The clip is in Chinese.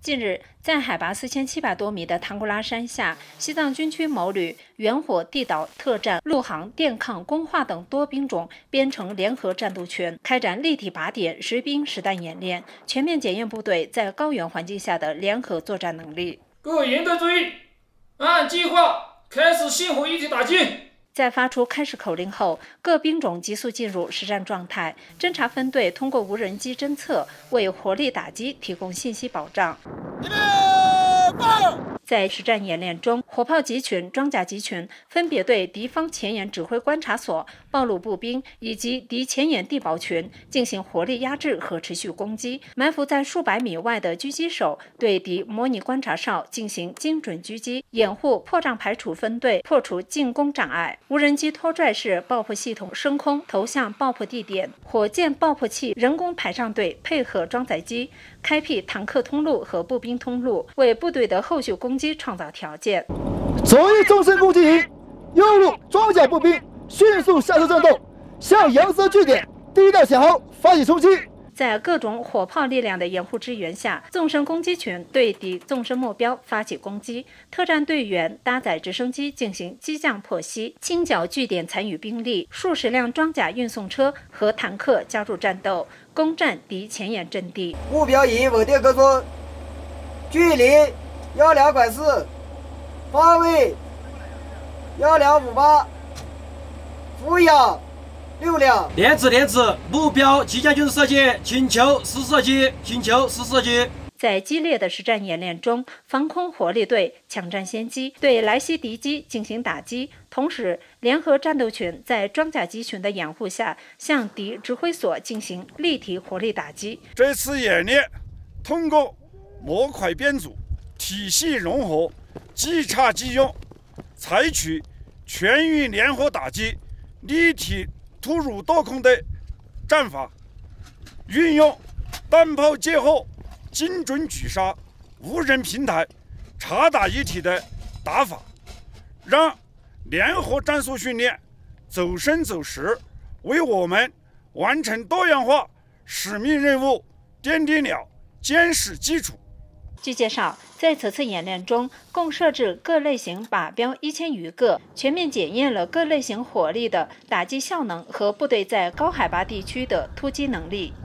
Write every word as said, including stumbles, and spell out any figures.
近日，在海拔四千七百多米的唐古拉山下，西藏军区某旅远火地导特战、陆航、电抗、工化等多兵种编成联合战斗群，开展立体靶点、实兵实弹演练，全面检验部队在高原环境下的联合作战能力。 各位营队注意，按计划开始星火一体打击。 在发出开始口令后，各兵种急速进入实战状态。侦察分队通过无人机侦测，为火力打击提供信息保障。在实战演练中，火炮集群、装甲集群分别对敌方前沿指挥观察所、暴露步兵以及敌前沿地堡群进行火力压制和持续攻击。埋伏在数百米外的狙击手对敌模拟观察哨进行精准狙击，掩护破障排除分队破除进攻障碍。无人机拖拽式爆破系统升空投向爆破地点，火箭爆破器人工排障队配合装载机，开辟坦克通路和步兵通路，为部队的后续攻击创造条件。 左翼纵深攻击营，右路装甲步兵迅速下车战斗，向杨色据点第一道小壕发起冲击。 在各种火炮力量的掩护支援下，纵深攻击群对敌纵深目标发起攻击，特战队员搭载直升机进行机降破袭，清剿据点残余兵力，数十辆装甲运送车和坦克加入战斗，攻占敌前沿阵地。 目标以稳定跟踪，距离幺两拐四，方位幺两五八，俯仰六两。 连指连指，目标即将进入射击，请求实射击，请求实射击。 在激烈的实战演练中，防空火力队抢占先机，对来袭敌机进行打击。同时，联合战斗群在装甲集群的掩护下，向敌指挥所进行立体火力打击。 这次演练通过模块编组、体系融合、即插即用，采取全域联合打击、立体突入多空的战法，运用弹炮结合、精准狙杀、无人平台、察打一体的打法，让联合战术训练走深走实，为我们完成多样化使命任务奠定了坚实基础。 据介绍，在此次演练中，共设置各类型靶标一千余个，全面检验了各类型火力的打击效能和部队在高海拔地区的突击能力。